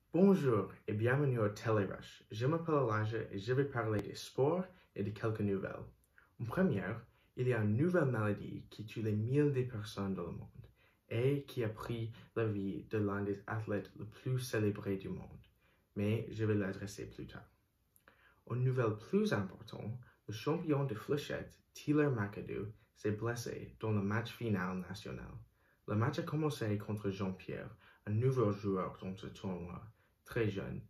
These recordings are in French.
Bonjour et bienvenue au Télérush. Je m'appelle Elijah et je vais parler des sports et de quelques nouvelles. En première, il y a une nouvelle maladie qui tue les milliers de personnes dans le monde et qui a pris la vie de l'un des athlètes les plus célébrés du monde. Mais je vais l'adresser plus tard. Une nouvelle plus importante, le champion de fléchette, Tyler McAdoo, s'est blessé dans le match final national. Le match a commencé contre Jean-Pierre, un nouveau joueur dans ce tournoi, très jeune.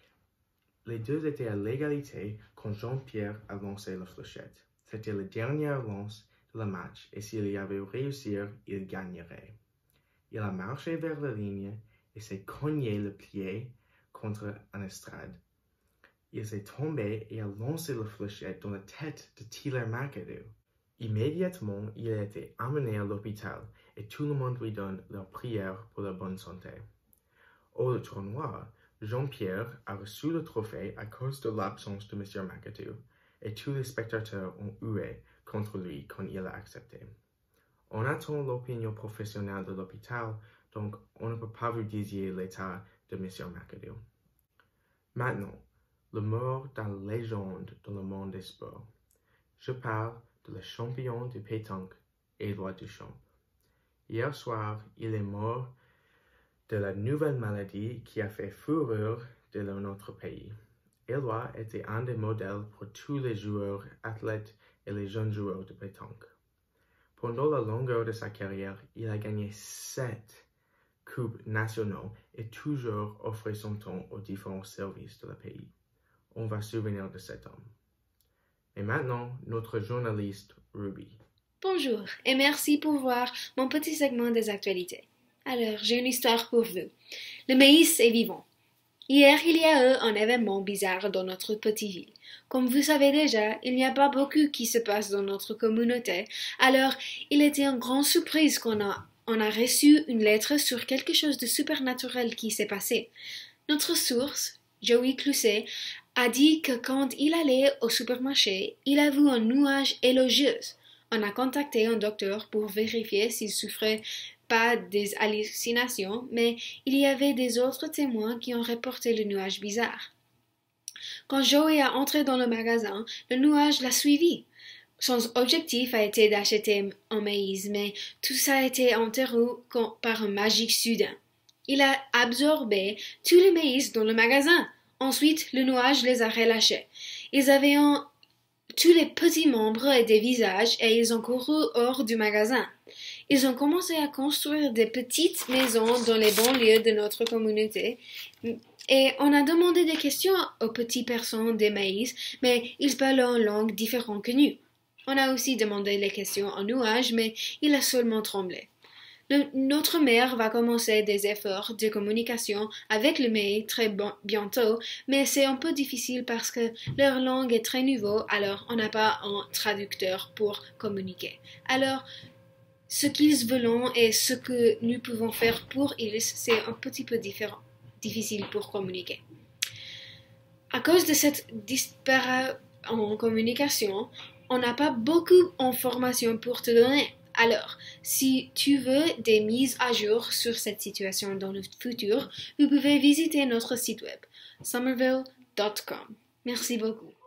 Les deux étaient à l'égalité quand Jean-Pierre a lancé la fléchette. C'était la dernière lance de la match et s'il y avait réussi, il gagnerait. Il a marché vers la ligne et s'est cogné le pied contre un estrade. Il s'est tombé et a lancé la fléchette dans la tête de Tyler McAdoo. Immédiatement, il a été amené à l'hôpital et tout le monde lui donne leur prière pour la bonne santé. Au tournoi, Jean-Pierre a reçu le trophée à cause de l'absence de M. McAdoo et tous les spectateurs ont hué contre lui quand il a accepté. On attend l'opinion professionnelle de l'hôpital, donc on ne peut pas vous dire l'état de M. McAdoo. Maintenant, le mort d'une légende dans le monde des sports. Je parle de le champion de pétanque, Éloi Duchamp. Hier soir, il est mort de la nouvelle maladie qui a fait fureur de notre pays. Éloi était un des modèles pour tous les joueurs, athlètes et les jeunes joueurs de pétanque. Pendant la longueur de sa carrière, il a gagné 7 coupes nationaux et toujours offert son temps aux différents services de la pays. On va se souvenir de cet homme. Et maintenant, notre journaliste Ruby. Bonjour et merci pour voir mon petit segment des actualités. Alors, j'ai une histoire pour vous. Le maïs est vivant. Hier, il y a eu un événement bizarre dans notre petite ville. Comme vous savez déjà, il n'y a pas beaucoup qui se passe dans notre communauté. Alors, il était une grande surprise qu'on a reçu une lettre sur quelque chose de supernaturel qui s'est passé. Notre source, Joey Clousset, a dit que quand il allait au supermarché, il a vu un nuage élogieux. On a contacté un docteur pour vérifier s'il souffrait pas des hallucinations, mais il y avait des autres témoins qui ont reporté le nuage bizarre. Quand Joey a entré dans le magasin, le nuage l'a suivi. Son objectif a été d'acheter un maïs, mais tout ça a été interrompu par un magique soudain. Il a absorbé tous les maïs dans le magasin. Ensuite, le nuage les a relâchés. Ils avaient tous les petits membres et des visages et ils ont couru hors du magasin. Ils ont commencé à construire des petites maisons dans les banlieues de notre communauté et on a demandé des questions aux petites personnes des maïs, mais ils parlaient en langue différente que nous. On a aussi demandé les questions au nuage, mais il a seulement tremblé. Notre maire va commencer des efforts de communication avec le maïs très bientôt, mais c'est un peu difficile parce que leur langue est très nouveau, alors on n'a pas un traducteur pour communiquer. Alors, ce qu'ils veulent et ce que nous pouvons faire pour ils, c'est un petit peu difficile pour communiquer. À cause de cette disparité en communication, on n'a pas beaucoup d'informations pour te donner. Alors, si tu veux des mises à jour sur cette situation dans le futur, vous pouvez visiter notre site web, somerville.com. Merci beaucoup.